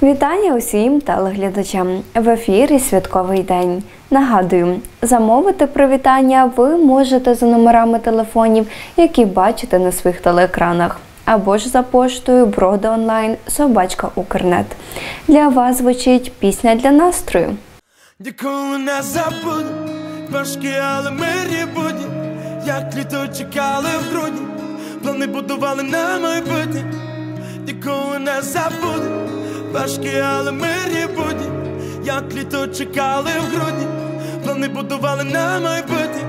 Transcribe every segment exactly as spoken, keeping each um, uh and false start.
Вітання усім телеглядачам! В ефірі «Святковий день». Нагадую, замовити привітання ви можете за номерами телефонів, які бачите на своїх телеекранах, або ж за поштою броди-онлайн собачка укрнет. Для вас звучить пісня для настрою. Ніколи не забуду, важкі, але мирні будні, як літо чекали в грудні, плани будували на майбутнє. Ніколи не забуду, важкі, але мирні будні, як літо чекали в грудні, плани будували на майбутнє.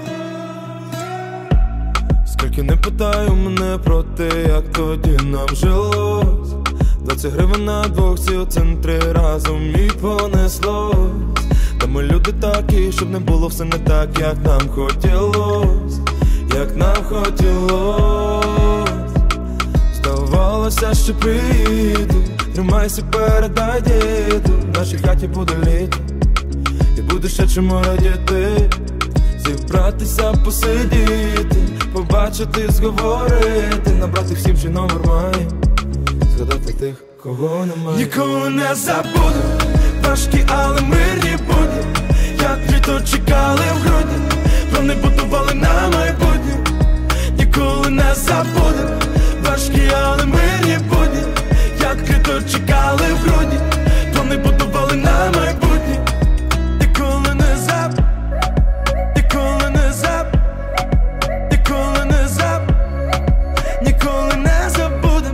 Скільки не питаю мене про те, як тоді нам жилось, двадцять гривень на двох, ці центри разом і понеслось. Та ми люди такі, щоб не було все не так, як нам хотілось, як нам хотілось. Здавалося, що приїду, тримайся, передай діду, в нашій хаті буде літо, і буде ще чому радіти. Зібратися, посидіти, побачити, зговорити, набрати всім, що номер має, згадати тих, кого немає. Ніколи не забуду, важкі, але мирні будні, як літо чекали в грудні, плани будували на майбутнє. Ніколи не забуду, важкі, але мирні будні, як літо чекали в грудні, плани будували на майбутнє. Ніколи не забуду, ніколи не забуду, ніколи не забуду, ніколи не забудем.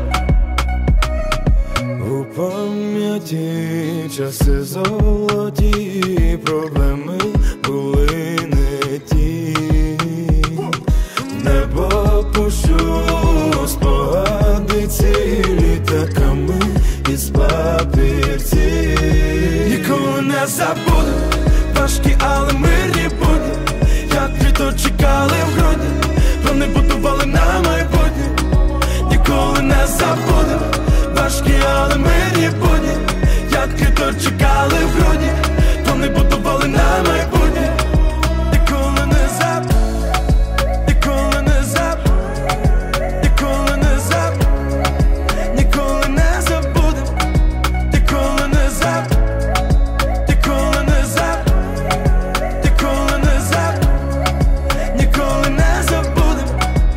У пам'яті часи золоті, проблеми були не ті. Небо пущу, спогади цілі таками із папірці. Ніколи не забуду, важкі, але мирні будні, як літо чекали в грудні, плани будували на майбутнє. Ніколи не забуду, важкі, але мирні будні, як літо чекали в грудні, плани будували на майбутнє. Ніколи не забуду, ніколи не забуду, ніколи не забуду, ніколи не забудем. Ніколи не забуду, ніколи не забуду, ніколи не забуду, ніколи не забудем.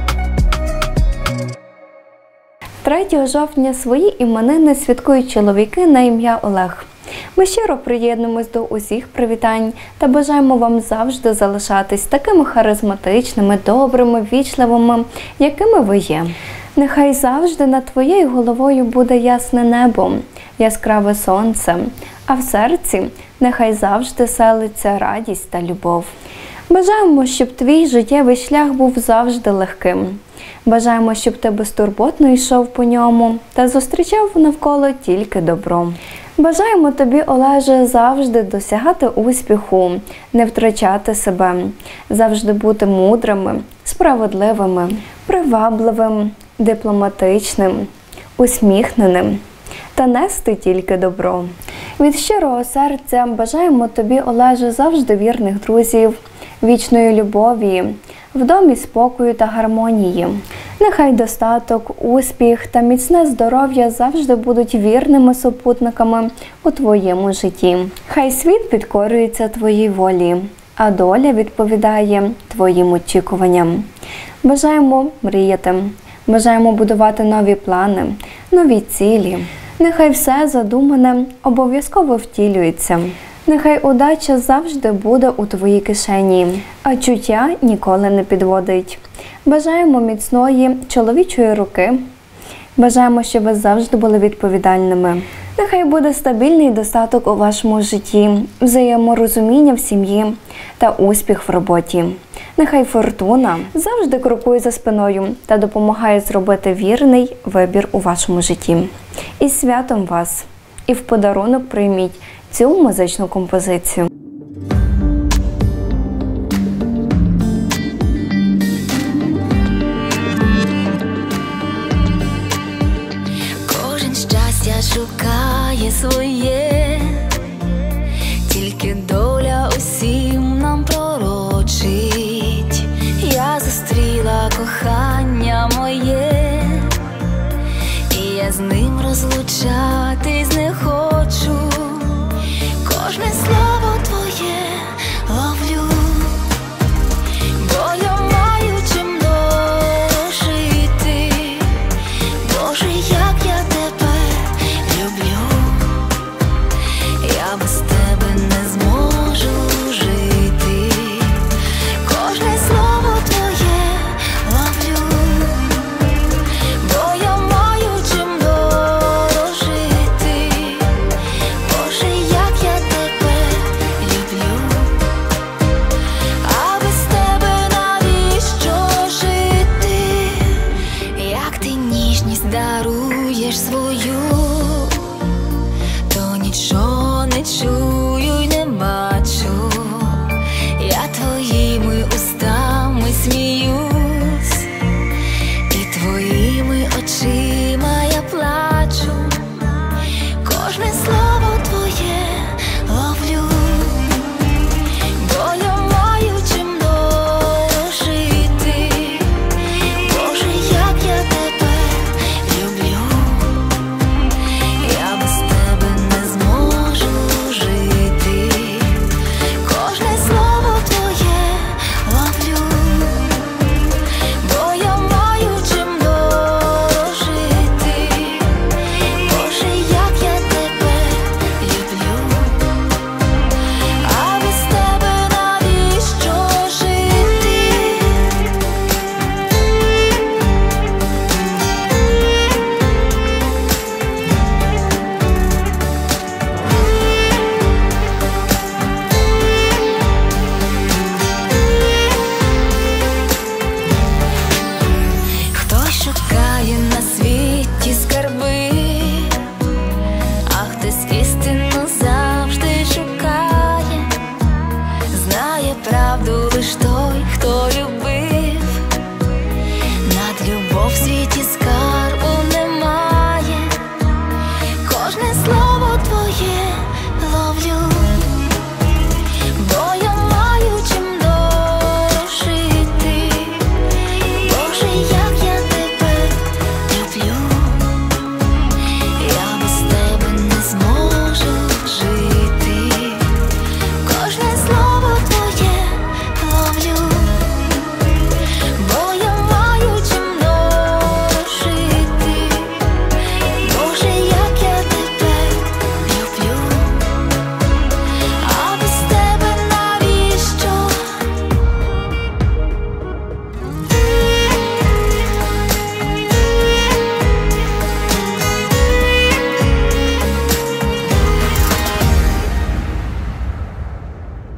третього жовтня свої іменини святкують чоловіки на ім'я Олег. Ми щиро приєднуємось до усіх привітань та бажаємо вам завжди залишатись такими харизматичними, добрими, вічливими, якими ви є. Нехай завжди над твоєю головою буде ясне небо, яскраве сонце, а в серці нехай завжди селиться радість та любов. Бажаємо, щоб твій життєвий шлях був завжди легким. Бажаємо, щоб ти безтурботно йшов по ньому та зустрічав навколо тільки добро. Бажаємо тобі, Олеже, завжди досягати успіху, не втрачати себе, завжди бути мудрими, справедливими, привабливим, дипломатичним, усміхненим та нести тільки добро. Від щирого серця бажаємо тобі, Олеже, завжди вірних друзів, вічної любові, в домі спокою та гармонії. Нехай достаток, успіх та міцне здоров'я завжди будуть вірними супутниками у твоєму житті. Хай світ підкорюється твоїй волі, а доля відповідає твоїм очікуванням. Бажаємо мріяти, бажаємо будувати нові плани, нові цілі. Нехай все задумане обов'язково втілюється. Нехай удача завжди буде у твоїй кишені, а чуття ніколи не підводить. Бажаємо міцної чоловічої руки. Бажаємо, щоб ви завжди були відповідальними. Нехай буде стабільний достаток у вашому житті, взаєморозуміння в сім'ї та успіх в роботі. Нехай фортуна завжди крокує за спиною та допомагає зробити вірний вибір у вашому житті. Із святом вас! І в подарунок прийміть цю музичну композицію. Кожен щастя шукає своє, тільки доля усім нам пророчить. Я зустріла кохання моє, і я з ним розлучатись не хочу.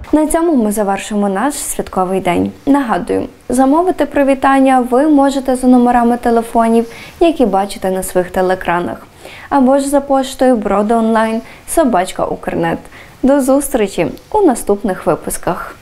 На цьому ми завершимо наш святковий день. Нагадую, замовити привітання ви можете за номерами телефонів, які бачите на своїх телеекранах, або ж за поштою броди онлайн собачка укрнет. До зустрічі у наступних випусках.